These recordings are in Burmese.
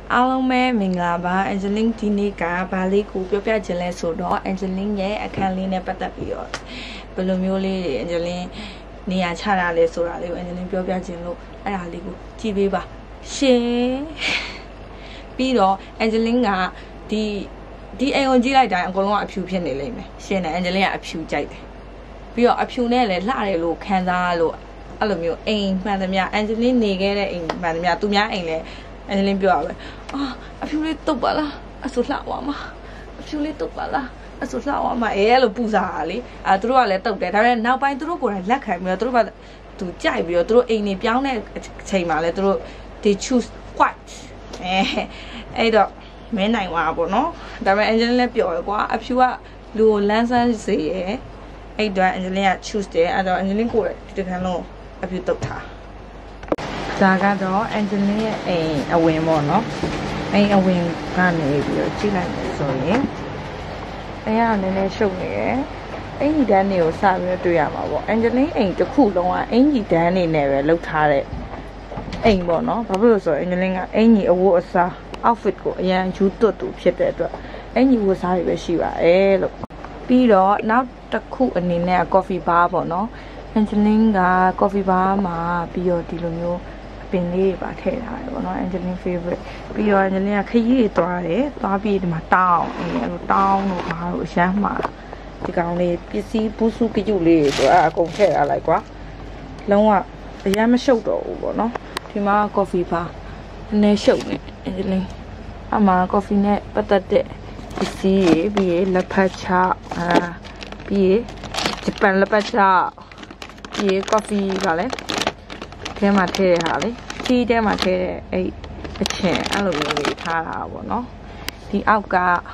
အားလုံးပဲမင်္ဂလာပါ Angeline ဒီနေ့ကဘာလေးကိုပြောပြချင်လဲဆိုတော့ Angeline ရဲ့အခန်းလေးနဲ့ပတ်သက်ပြီးတော့ဘယ်လိုမျိုးလေး Angeline နေရာချတာလဲဆိုတာလေးကို Angeline ပြောပြချင်လို့အဲ့ဒါလေးကိုကြည့်ပေးပါရှင်ပြီးတော့ Angeline ကဒီအိမ်ကိုကြည့်လိုက်တိုင်းအကုန်လုံးကအဖြူဖြစ်နေလိမ့်မယ်ရှင်နဲ့ Angeline ကအဖြူကြိုက်တယ်ပြီးတော့အဖြူနဲ့လည်းလှတယ်လို့ခံစားလို့အဲ့လိုမျိုးအိမ်မှန်သမျှ Angeline နေခဲ့တဲ့အိမ်မှန်သမျှသူများအိမ်လည်းAngeline ပြောရပဲအဖြူလေးတုတ်ပါလားအဆူလှဝါမှာအဖြူလေးတုတ်ပါလားအဆူလှဝါမှာအဲ့လိုပူစားတာလေသူတို့ကလည်းတုတ်တယ်ဒါပေမဲ့နောက်ပိုင်းသူတို့ကိုယ်တိုင်လက်ခံပြီးတော့သူတို့ကသူကြိုက်ပြီးတော့သူတို့အိမ်နေပြောင်းတဲ့အချိန်မှာလည်းသူတို့ they choose white အဲ့တော့မင်းနိုင်သွားပါတော့ဒါပေမဲ့ Angeline လည်းပြောရကွာအဖြူကလူကိုလန်းဆန်းစေရအဲ့တော့ Angeline က choose တယ်အဲ့တော့ Angeline ကိုယ်တိုင်ဒီတခါလုံးအဖြူတုတ်ထားဒါကတော့ Angeline ရဲ့အိမ်အဝင်ပေါ့နော်အိမ်အဝင်ကနေပြီးတော့ကြည့်လိုက်မယ်ဆိုရင်အိမ်ကနည်းနည်းရှုပ်နေရယ်အင်ဂျီတန်းတွေကိုစပြီးတော့တွေ့ရမှာပေါ့ Angeline အိမ်တစ်ခုလုံးကအင်ဂျီတန်းနေနဲ့ပဲလုပ်ထားတဲ့အိမ်ပေါ့နော်ဘာဖြစ်လို့ဆိုတော့ Angeline ကအင်ဂျီအဝတ်အစား outfit ကိုအရန်ယူသွတ်သူဖြစ်တဲ့အတွက်အင်ဂျီဝတ်စားတွေပဲရှိပါတယ်လို့ပြီးတော့နောက်တစ်ခုအနေနဲ့ coffee bar ပေါ့နော် Angeline က coffee bar မှာပြီးတော့ဒီလိုမျိုးပင်လေးပါထည့်ထားတယ်ပေါ့နော် Angeline favorite ပြီးတော့ Angeline ကခရီးသွားတယ်သွားပြီးဒီမှာတောင်းအဲ့လိုတောင်းလို့ဘာလို့အရမ်းမှာဒီကောင်လေးပစ္စည်းပူးစုကြွလေးဆိုအကုန်ထည့်ထားလိုက်ကွာလုံးဝအရမ်းမရှုပ်တော့ဘူးပေါ့နော်ဒီမှာ coffee bar နည်းရှုပ်နေ Angeline အမှာ coffee နဲ့ပတ်သက်တဲ့ပစ္စည်းတွေပြီးရလက်ဖက်ချပြီးရဂျပန်လက်ဖက်ချပြီးရ coffee ကလည်းထဲမှာထည့်ရတာလေစီးထဲမှာထည့်တဲ့အဲ့အချင်အဲ့လိုမျိုးလေးထားတာပေါ့နော်ဒီအောက်က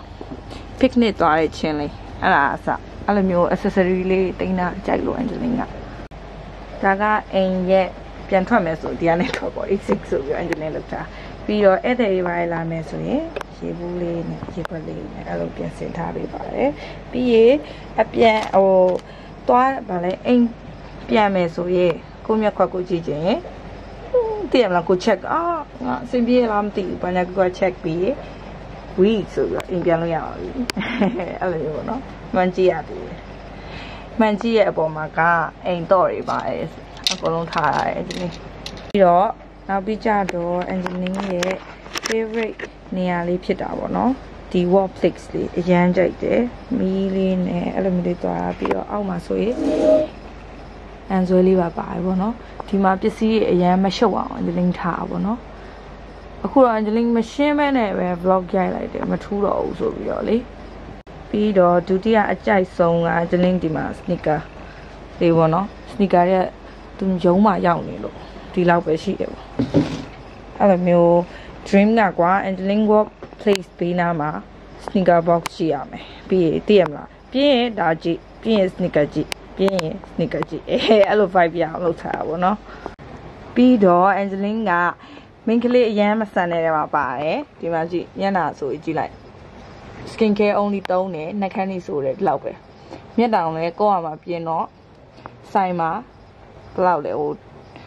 picnic သွားတဲ့ချင်းလေးအဲ့ဒါအစအဲ့လိုမျိုး accessory လေးတင်တာကြိုက်လို့ Angeline ကဒါကအိမ်ရဲ့ပြန်ထွက်မယ်ဆိုဒီကနေထွက်ပေါ့86ဆိုပြီး Angeline လောက်တာပြီးတော့ဧည့်သည်တွေပါလာမယ်ဆိုရင်ရေဘူးလေးနဲ့ရေခွက်လေးနဲ့အဲ့လိုပြင်ဆင်ထားပေးပါတယ်ပြီးရင်အပြန်သွားဗာလဲအိမ်ပြန်မယ်ဆိုရင်ကိုမြက်ခွက်ကိုကြည့်ခြင်းတည်ရမလားကို check ငါအဆင်ပြေလားမသိဘူးဘာညာကို check ပြီး week ဆိုပြီးအိမ်ပြန်လို့ရပါပြီအဲ့လိုမျိုးပေါ့နော်မှန်ကြည့်ရတယ်မှန်ကြည့်ရဲ့အပေါ်မှာကအိမ်တော့တွေပါတယ်အကုန်လုံးထားရတယ်ဒီနေ့ပြီးတော့နောက်ပြီးကြတော့ Angeline ရဲ့ favorite နေရာလေးဖြစ်တာပေါ့နော်ဒီ wall place လေးအရန်ကြိုက်တယ်မီးလေးနဲ့အဲ့လိုမျိုးလေးသွားပြီးတော့အောက်မှာဆိုရင်အန်ဆွဲလေးပါပါတယ်ပေါ့နော်ဒီမှာပစ္စည်းအရန်မရှုပ်အောင် Angeline ထားပါပေါ့နော်အခုတော့ Angeline မရှင်းမဲနဲ့ပဲ vlog ရိုက်လိုက်တယ်မထူးတော့ဘူးဆိုပြီးတော့လေပြီးတော့ဒုတိယအကြိုက်ဆုံးက Angeline ဒီမှာ sneaker လေးပေါ့နော် sneaker ရဲ့သူရုံးမှာရောက်နေလို့ဒီလောက်ပဲရှိတယ်ပေါ့အဲ့လိုမျိုး dream ကကွာ Angeline work place ပေးနာမှာ sneaker box ကြည့်ရမယ်ပြီးရင်သိရမလားပြီးရင်ဒါကြည့်ပြီးရင် sneaker ကြည့်ပြင်းရင် sneaker ကြည့်အဲ့လို vibe ပြအောင်လုပ်ထားတာပေါ့နော်ပြီးတော့ Angeline ကမင်းကလေးအရန်မဆန်နေတဲ့မှာပါတယ်ဒီမှာကြည့်ညနာဆိုကြည့်လိုက် skin care only သုံးတယ်နှာခမ်းနေဆိုတယ်ဒီလောက်ပဲမျက်တောင်လည်းကောက်ရမှာပြင်းတော့ဆိုင်မှာဘယ်လောက်လဲဟို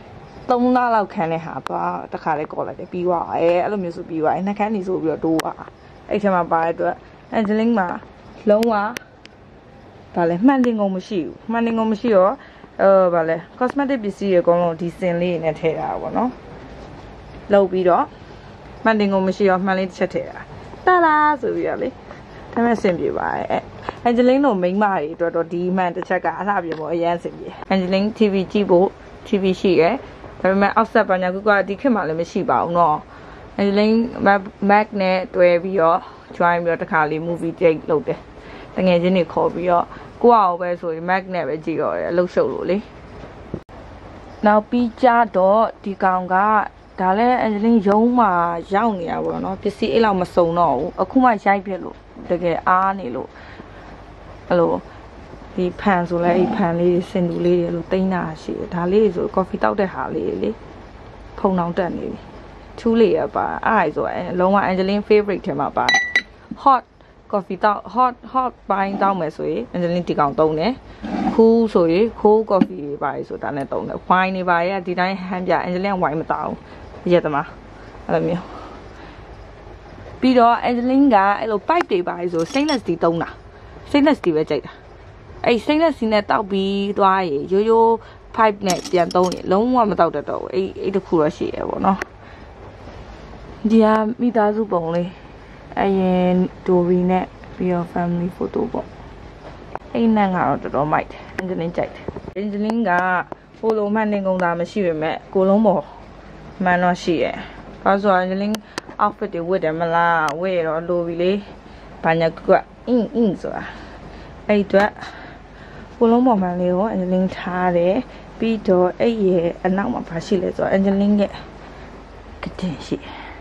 3လလောက်ခန်းတဲ့ဟာသွားတခါလေးကောက်လိုက်တယ်ပြီးသွားအဲ့လိုမျိုးဆိုပြီးသွားနှာခမ်းနေဆိုပြီးတော့တိုးသွားအဲ့ထဲမှာပါတဲ့အတွက် Angeline မှာလုံးဝဗာလဲမှန်တင်ကုန်မရှိဘူးမှန်တင်ကုန်မရှိတော့ဗာလဲ cosmetic ပစ္စည်းတွေအကုန်လုံးဒီစင်လေးနဲ့ထည့်တာပေါ့နော်လုပ်ပြီးတော့မှန်တင်ကုန်မရှိတော့မှန်လေးတစ်ချက်ထည့်တာတာဆိုပြီးတော့လေဒါမဲ့အဆင်ပြေပါတယ်Angeline တို့မိန်းမတွေအတွက်တော့ဒီမှန်တစ်ချက်ကအလှပြေပေါ့အရန်အဆင်ပြေ Angeline TV ကြည့်ဖို့ TV ရှိရယ်ဒါပေမဲ့အောက်ဆက်ပါညာကဒီခေတ်မှာလည်းမရှိပါဘူးเนาะ Angeline Mac နဲ့တွဲပြီးတော့ join ပြီးတော့တခါလေး movie date လုပ်တယ်တငယ်ချင်းတွေခေါ်ပြီးတော့ကိုယ့်အောင်ပဲဆိုရင် Mac နဲ့ပဲကြည့်တော့တယ်အလုပ်ရှုပ်လို့လေနောက်ပြီးကြတော့ဒီကောင်ကဒါလဲ Angeline ရုံးမှာရောက်နေတာပေါ့နော်ပစ္စည်းအဲ့လောက်မစုံတော့ဘူးအခုမှရိုက်ပြလို့တကယ်အားနေလို့အဲ့လိုဒီဖန်ဆိုလဲအဲ့ဖန်လေးစင်တူလေးတွေလို့တိန်းတာရှိတယ်ဒါလေးဆို coffee တောက်တဲ့ဟာလေးလေဖုံအောင်တက်နေပြီထူးလေးရပါအဲ့ဒါဆိုလုံးဝ Angeline favorite ထဲမှာပါ hot coffee တောက် hot ပိုင်းတောက်မယ်ဆိုရင် Angeline ဒီကောင်သုံးတယ်cool ဆိုရင် cool coffee ပါလေဆိုတာနဲ့သုံးတယ် wine တွေပါရဲ့ဒီတိုင်းဟမ်းပြ Angeline wine မတောက်ဘူးရက်သမားအဲ့လိုမျိုးပြီးတော့ Angeline ကအဲ့လို pipe တွေပါဆို stainless steel သုံးတာ stainless steel ပဲကြိုက်တာအဲ့ stainless steel နဲ့တောက်ပြီးသွားရေရိုးရိုး pipe နဲ့ပြန်သုံးရင်လုံးဝမတောက်တတ်တော့ဘူးအဲ့တစ်ခုတော့ရှိရပေါ့နော်ဒီကမိသားစုပုံလေးအရင် Dory နဲ့ပြီးတော့ family photo ပေါ့အဲ့နန်းကတော့တော်တော်မိုက်တယ် Angeline ကြိုက်တယ် Angeline ကဟိုလိုမှန်နေကုန်တာမရှိပေမဲ့ကိုလုံးပေါ်မှန်တော့ရှိရဘာလို့ဆို Angeline outfit တွေဝတ်တယ်မလားဝတ်ရတော့လိုပြီလေဘာညာကအင်းဆိုတာအဲ့အတွက်ကိုလုံးပေါ်မှန်လေးကို Angeline ထားတယ်ပြီးတော့အဲ့ရဲ့အနောက်မှာဘာရှိလဲဆိုတော့ Angeline ရဲ့ကတင်ရှိ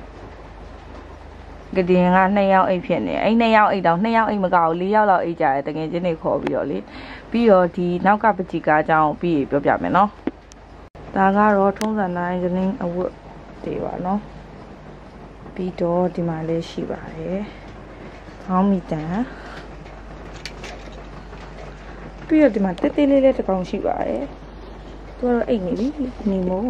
ကတင်က2ယောက်အိတ်ဖြစ်နေအဲ့2ယောက်အိတ်တောင်2ယောက်အိတ်မကောက်4ယောက်လောက်အိတ်ကြတယ်တကယ်ချင်းတွေခေါ်ပြီးတော့လေပြီးတော့ဒီနောက်ကပကြီးကားအကြောင်းပြီးပြောပြမယ်နော်ဒါကတော့ထုံးစံတိုင်း Angeline အဝတ်တွေပါနော်ပြီးတော့ဒီမှာလေးရှိပါတယ်ဟောင်းမီတန်ပြီးတော့ဒီမှာတက်သေးလေးတစ်ကောင်ရှိပါတယ်သူကတော့အိတ်နေပြီနီမို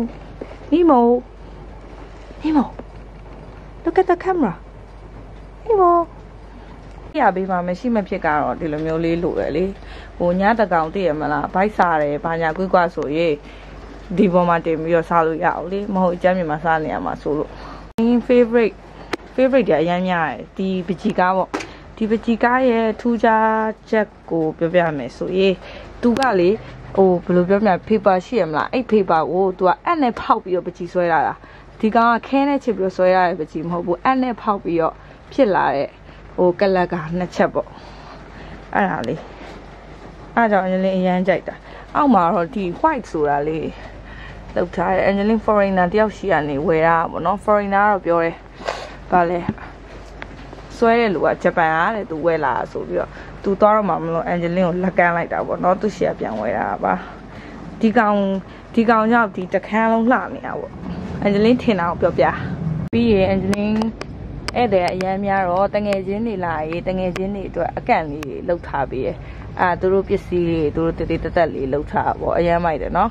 look at the camera နီမိုရပေးမှာမရှိမဖြစ်ကတော့ဒီလိုမျိုးလေးလိုရလေဟိုညတကောင်သိရမလားဘိုက်စားတယ်ဘာညာကွကွဆိုရေဒီပေါ်မှာတင်ပြီးတော့စားလို့ရအောင်လေမဟုတ်အကျမ်းမြန်မာစားနေရမှာဆိုလို့ favorite တွေအများများတယ်ဒီပကြီးကားပေါ့ဒီပကြီးကားရဲ့ထူးခြားချက်ကိုပြောပြမယ်ဆိုရင်သူကလေဟိုဘယ်လိုပြောမလဲ paper ရှိရမလားအဲ့ paper ကိုသူကအက်နဲ့ဖောက်ပြီးတော့ပကြီးဆွဲလာတာဒီကောင်ကခဲနဲ့ချစ်ပြီးတော့ဆွဲရတဲ့ပကြီးမဟုတ်ဘူးအက်နဲ့ဖောက်ပြီးတော့ဖြစ်လာတဲ့ဟိုကလက်က2ချက်ပေါ့အဲ့ဒါလေးအဲ့ကြောင့် Angeline အရန်ကြိုက်တာအောက်မှာတော့ဒီ white ဆိုတာလေးလောက်ထားတယ် Angeline foreigner တယောက်ရှိရနေဝယ်တာပေါ့နော် foreigner ကတော့ပြောတယ်ဗာလဲဆွဲတဲ့လူကဂျပန်အားတဲ့သူဝယ်လာဆိုပြီးတော့သူသွားတော့မှမလို့ Angeline ကိုလက်ကမ်းလိုက်တာပေါ့နော်သူရှီကပြန်ဝယ်တာပါဒီကောင်ကြောင့်ဒီတခန်းလုံးလှနေတာပေါ့ Angeline ထင်တာကိုပြောပြပြီးရင် Angeline အဲ့တဲ့အရန်များတော့တငယ်ချင်းတွေလာရေးတငယ်ချင်းတွေအတွက်အကန့်လေးလှုပ်ထားပေးတယ်သူတို့ပစ္စည်းတွေသူတို့တည်တက်လေးလှုပ်ထားပေါ့အရန်မိုက်တယ်နော်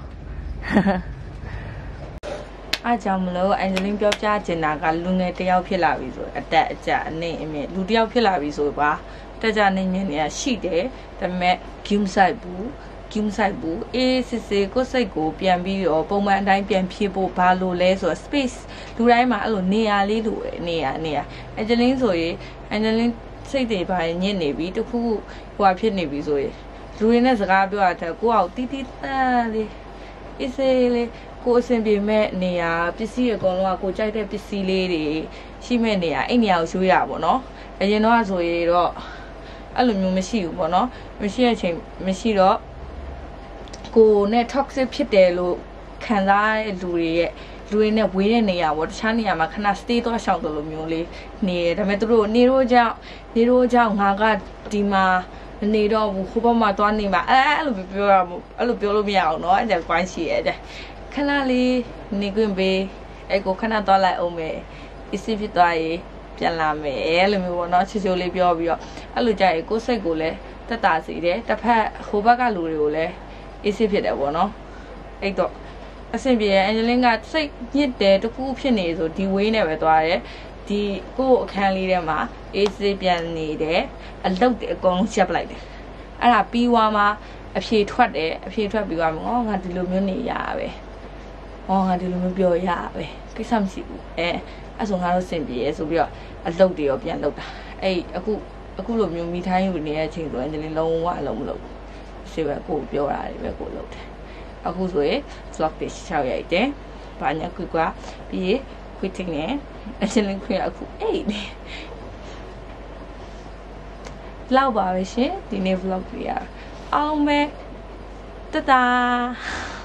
အားကြောင့်မလို့ Angeline ပြောပြချင်တာကလူငယ်တယောက်ဖြစ်လာပြီဆိုအတက်အကျအနေအမြင့်လူတယောက်ဖြစ်လာပြီဆိုပါတက်ကြနေမြင့်နေရရှိတယ်ဒါပေမဲ့ game site ဘူးအေးစစ်စစ်ကိုစိတ်ကိုပြန်ပြီးတော့ပုံမှန်အတိုင်းပြန်ဖြည့်ဖို့ဘာလို့လဲဆိုတော့ space လူတိုင်းမှာအဲ့လိုနေရာလေးလိုနေရာAngeline ဆိုရင် Angeline စိတ်တွေပါညစ်နေပြီတခုဟိုဖြစ်နေပြီဆိုရင်လူရင်းနဲ့စကားပြောတာတဲ့ကိုအောင်တီးတီးတန်းလေးအေးစေးလေးကိုအဆင်ပြေမဲ့နေရာပစ္စည်းအကုန်လုံးကကိုကြိုက်တဲ့ပစ္စည်းလေးတွေရှိမဲ့နေရာအဲ့နေရာကိုရွှေ့ရပါတော့အရင်တော့ဆိုရင်တော့အဲ့လိုမျိုးမရှိဘူးပေါ့နော်မရှိတဲ့အချိန်မရှိတော့ကိုနဲ့ toxic ဖြစ်တယ်လို့ခံစားရတဲ့လူတွေနဲ့ဝေးတဲ့နေရာပေါ့တခြားနေရာမှာခဏ stay သွားရှောင်တယ်လို့မျိုးလေးနေတယ်ဒါပေမဲ့သူတို့နေတော့ကြောင့်ငါကဒီမှာနေတော့ဘူးဟိုဘက်မှာသွားနေမှာအဲ့လိုပြောရမို့အဲ့လိုပြောလို့မရအောင်เนาะအဲ့ဒါ point ရှိရဲ့တဲ့ခဏလေးနေခွင့်ပေးအဲ့ကိုခဏသွားလိုက်အောင်မယ်အစ်စ်ဖြစ်သွားရေးပြန်လာမယ်အဲ့လိုမျိုးပေါ့เนาะချိုလေးပြောပြီးတော့အဲ့လိုကြရင်ကိုယ်စိတ်ကိုလည်းတက်တာစီတယ်တစ်ဖက်ဟိုဘက်ကလူတွေကိုလည်းအစ်စ်ဖြစ်တယ်ပေါ့เนาะအဲ့တော့အဆင်ပြေAngelineကစိတ်ညစ်တယ်တကူဖြစ်နေဆိုဒီ way နဲ့ပဲသွားတယ်ဒီကိုယ့်အခန်းလေးထဲမှာအေးစေးပြန်နေတယ်အလုတ်တွေအကုန်လုံးချက်ပလိုက်တယ်အဲ့ဒါပြီးွားမှာအဖြေထွက်တယ်အဖြေထွက်ပြီးွားမှာငါဒီလိုမျိုးနေရပဲငါဒီလိုမျိုးပြောရပဲကိစ္စမရှိဘူးအဲ့ဆိုငါတို့စင်ပြေဆိုပြီးတော့အလုတ်တွေရောပြန်လုတ်တာအဲ့အခုလိုမျိုးမိထိုင်းယူနေတဲ့အချိန်ဆိုAngelineလုံးဝအလုံးမလုပ်ဘူးစေပဲကိုပြောတာတွေပဲကိုလုပ်တယ်အခုဆိုရင် vlog တွေရှောက်ရိုက်တယ်ဘာညာကွာပြီးရင် quitting နဲ့ Angeline ခွင့်အခုအေးလောက်ပါပဲရှင်ဒီနေ့ vlog တွေအားအောင်ပဲတတာ